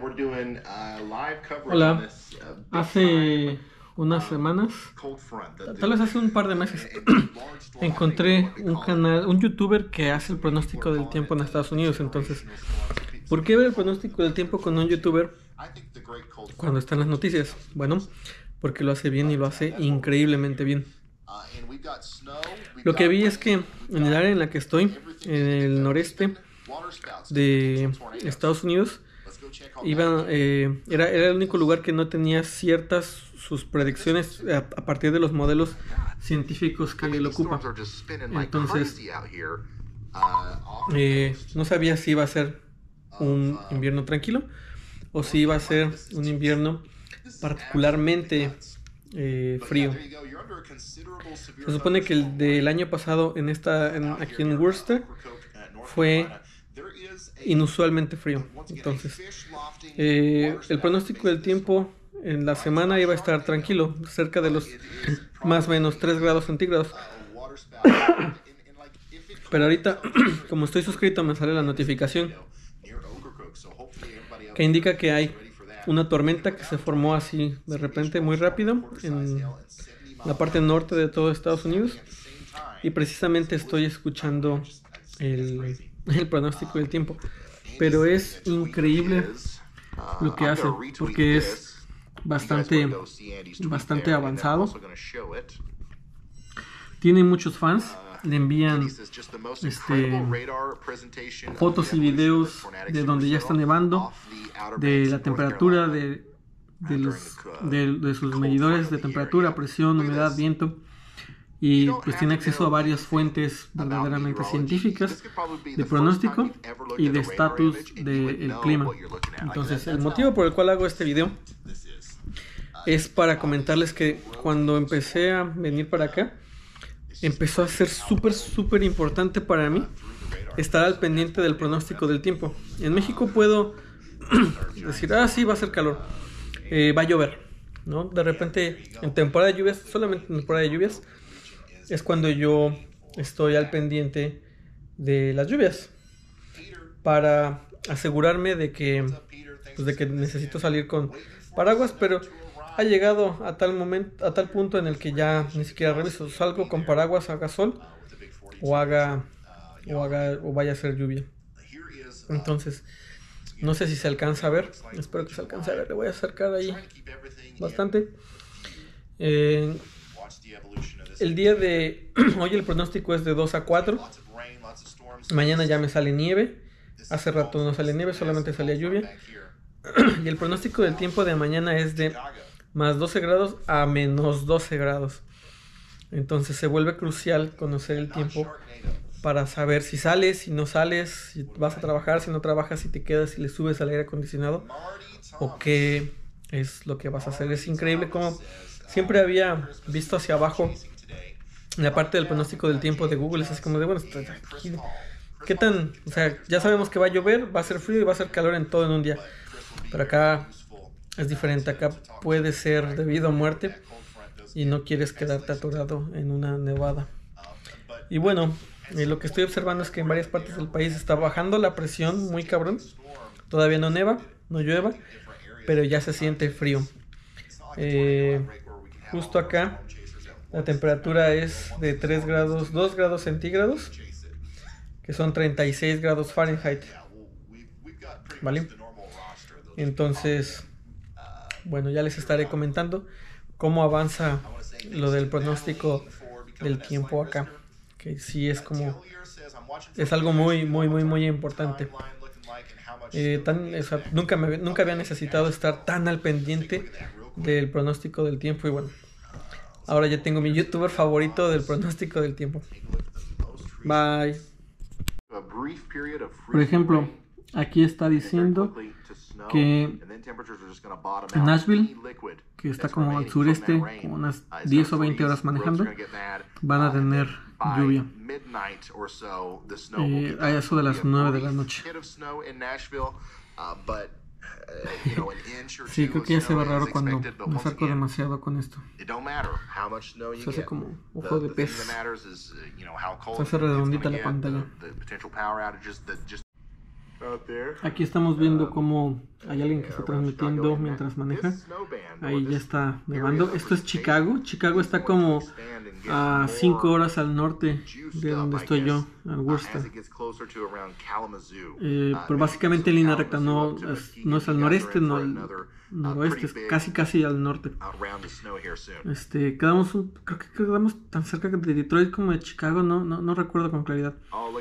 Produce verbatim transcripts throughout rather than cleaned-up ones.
Hola, hace unas semanas, tal vez hace un par de meses, encontré un canal, un youtuber que hace el pronóstico del tiempo en Estados Unidos. Entonces, ¿por qué ver el pronóstico del tiempo con un youtuber cuando están las noticias? Bueno, porque lo hace bien y lo hace increíblemente bien. Lo que vi es que en el área en la que estoy, en el noreste de Estados Unidos, iba, eh, era, era el único lugar que no tenía ciertas sus predicciones a, a partir de los modelos científicos que lo ocupan. Entonces, eh, no sabía si iba a ser un invierno tranquilo o si iba a ser un invierno particularmente eh, frío. Se supone que el del año pasado en esta, en, aquí en Worcester fue inusualmente frío. Entonces, eh, el pronóstico del tiempo en la semana iba a estar tranquilo, cerca de los más o menos tres grados centígrados. Pero ahorita, como estoy suscrito, me sale la notificación que indica que hay una tormenta que se formó así de repente muy rápido en la parte norte de todo Estados Unidos, y precisamente estoy escuchando el, el pronóstico del tiempo. Pero es increíble lo que hace, porque es bastante bastante avanzado. Tiene muchos fans, le envían este, fotos y videos de donde ya está nevando, de la temperatura, de, de, los, de, de sus medidores de temperatura, presión, humedad, viento. Y pues tiene acceso a varias fuentes verdaderamente científicas de pronóstico y de estatus del clima. Entonces, el motivo por el cual hago este video es para comentarles que cuando empecé a venir para acá, empezó a ser súper, súper importante para mí estar al pendiente del pronóstico del tiempo. En México puedo decir, ah, sí, va a ser calor, eh, va a llover, ¿no? De repente, en temporada de lluvias, solamente en temporada de lluvias, es cuando yo estoy al pendiente de las lluvias para asegurarme de que, pues de que necesito salir con paraguas, pero ha llegado a tal momento, a tal punto en el que ya ni siquiera reviso, salgo con paraguas, haga sol o haga o haga o vaya a ser lluvia. Entonces, no sé si se alcanza a ver, espero que se alcance a ver, le voy a acercar ahí bastante. Eh, El día de hoy el pronóstico es de dos a cuatro. Mañana ya me sale nieve. Hace rato no sale nieve, solamente salía lluvia. Y el pronóstico del tiempo de mañana es de más doce grados a menos doce grados. Entonces se vuelve crucial conocer el tiempo para saber si sales, si no sales, si vas a trabajar, si no trabajas, si te quedas, si le subes al aire acondicionado o qué es lo que vas a hacer. Es increíble cómo siempre había visto hacia abajo la parte del pronóstico del tiempo de Google. Es así como de, bueno, aquí, ¿qué tan? O sea, ya sabemos que va a llover, va a ser frío y va a ser calor en todo en un día. Pero acá es diferente, acá puede ser de vida o muerte y no quieres quedarte atorado en una nevada. Y bueno, eh, lo que estoy observando es que en varias partes del país está bajando la presión muy cabrón. Todavía no neva, no llueva, pero ya se siente frío. Eh, justo acá la temperatura es de tres grados, dos grados centígrados, que son treinta y seis grados Fahrenheit, ¿vale? Entonces, bueno, ya les estaré comentando cómo avanza lo del pronóstico del tiempo acá, que sí es como, es algo muy, muy, muy, muy importante. Eh, tan, o sea, nunca, me, nunca había necesitado estar tan al pendiente del pronóstico del tiempo, y bueno, ahora ya tengo mi youtuber favorito del pronóstico del tiempo. Bye. Por ejemplo, aquí está diciendo que en Nashville, que está como al sureste, como unas diez o veinte horas manejando, van a tener lluvia eh, a eso de las nueve de la noche. Sí, creo que ya se ve raro cuando me saco demasiado con esto. Se hace como ojo de pez. Se hace redondita la pantalla. Aquí estamos viendo cómo hay alguien que está transmitiendo mientras maneja. Ahí ya está nevando. Esto es Chicago. Chicago está como a cinco horas al norte de donde estoy yo, en Worcester. Eh, pero básicamente en línea recta, no es, no es al noreste, no al noroeste, es casi casi al norte. Este, quedamos, un, creo que quedamos tan cerca de Detroit como de Chicago, no, no, no recuerdo con claridad.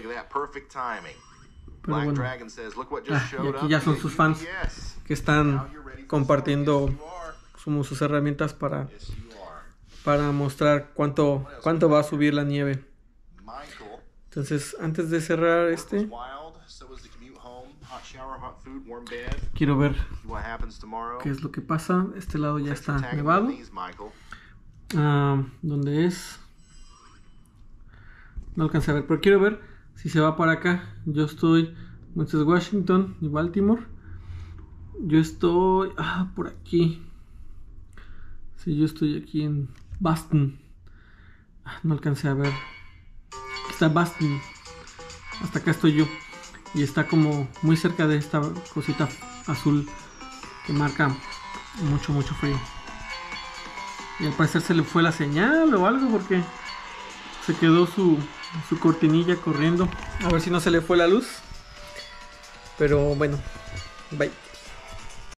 Pero bueno, ah, y aquí ya son sus fans que están compartiendo como sus herramientas para, para mostrar cuánto, cuánto va a subir la nieve. Entonces, antes de cerrar este, quiero ver qué es lo que pasa. Este lado ya está nevado. Ah, ¿dónde es? No alcancé a ver, pero quiero ver si se va para acá. Yo estoy en Washington y Baltimore. Yo estoy ah, por aquí. Sí, yo estoy aquí en Boston. Ah, no alcancé a ver. Aquí está Boston. Hasta acá estoy yo. Y está como muy cerca de esta cosita azul que marca mucho, mucho frío. Y al parecer se le fue la señal o algo porque se quedó su, su cortinilla corriendo. A ver si no se le fue la luz. Pero bueno, bye.